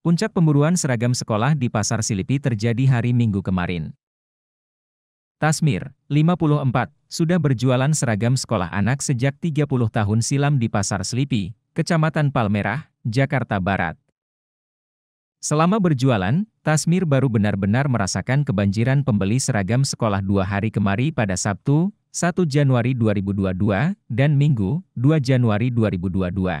Puncak pemburuan seragam sekolah di Pasar Silipi terjadi hari Minggu kemarin. Tasmir, 54, sudah berjualan seragam sekolah anak sejak 30 tahun silam di Pasar Selipi, Kecamatan Palmerah, Jakarta Barat. Selama berjualan, Tasmir baru benar-benar merasakan kebanjiran pembeli seragam sekolah 2 hari kemari pada Sabtu, 1 Januari 2022, dan Minggu, 2 Januari 2022.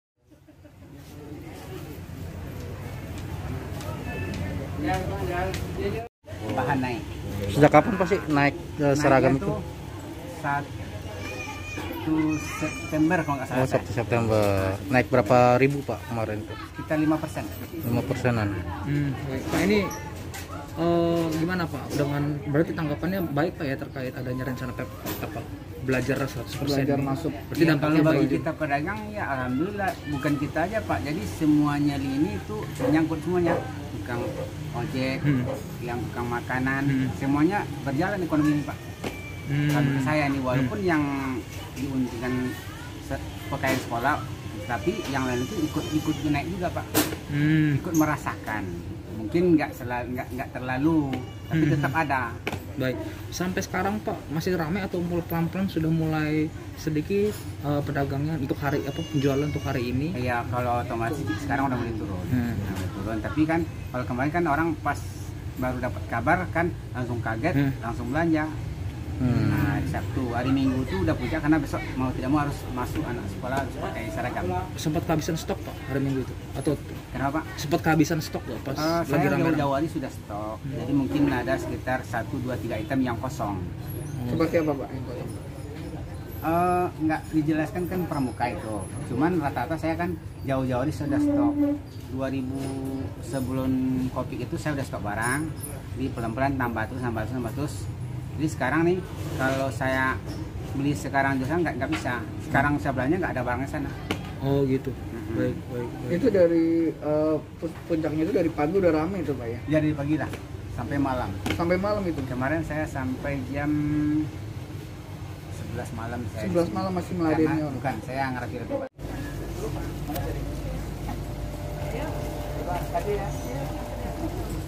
Bahan naik. Sejak kapan Pak sih naik seragam itu? 1 September kalau nggak salah. Oh, 1 September. Naik berapa ribu Pak kemarin itu? Kita 5%. 5%-an. Pak, ini gimana Pak? Dengan berarti tanggapannya baik Pak ya terkait adanya rencana belajar 100%. Belajar masuk. Berarti Ya, dampaknya kalau bagi baik. kita pedagang ya alhamdulillah, bukan kita aja Pak. Jadi semuanya ini itu menyangkut semuanya. Tukang ojek, yang tukang makanan, semuanya berjalan ekonomi Pak. Kalau saya nih walaupun yang diuntungkan pakaian sekolah, tapi yang lain itu ikut naik juga Pak. Ikut merasakan. Mungkin nggak terlalu, tapi tetap ada. Baik, sampai sekarang Pak masih ramai atau pelan-pelan sudah mulai sedikit pedagangnya untuk hari penjualan untuk hari ini? Iya, kalau otomatis sekarang udah mulai turun. Udah turun. Tapi kan kalau kemarin kan orang pas baru dapat kabar kan langsung kaget, langsung belanja. Nah, di Sabtu, hari Minggu tuh udah puncak karena besok mau tidak mau harus masuk anak sekolah harus pakai seragam. Sempat kehabisan stok Pak hari Minggu itu? Atau kenapa Pak? sempat kehabisan stok Pak pas lagi Saya rame-rame? jauh-jauh hari sudah stok. Jadi mungkin ada sekitar 1, 2, 3 item yang kosong. Seperti apa Pak? Nggak dijelaskan kan pramuka itu. Cuman rata-rata saya kan jauh-jauh hari sudah stok. 2000 sebelum Covid itu saya udah stok barang. Di pelan-pelan tambah terus. Jadi sekarang nih kalau saya beli sekarang juga nggak bisa. Sekarang saya belanja nggak ada barangnya sana. Oh gitu. Baik. Itu dari puncaknya itu dari pagi udah ramai itu Pak ya? Jadi pagi lah sampai malam. Sampai malam itu? Kemarin saya sampai jam 11 malam saya. 11 malam masih meladeni orang? Bukan, saya ngerti lebih. Tadi ya.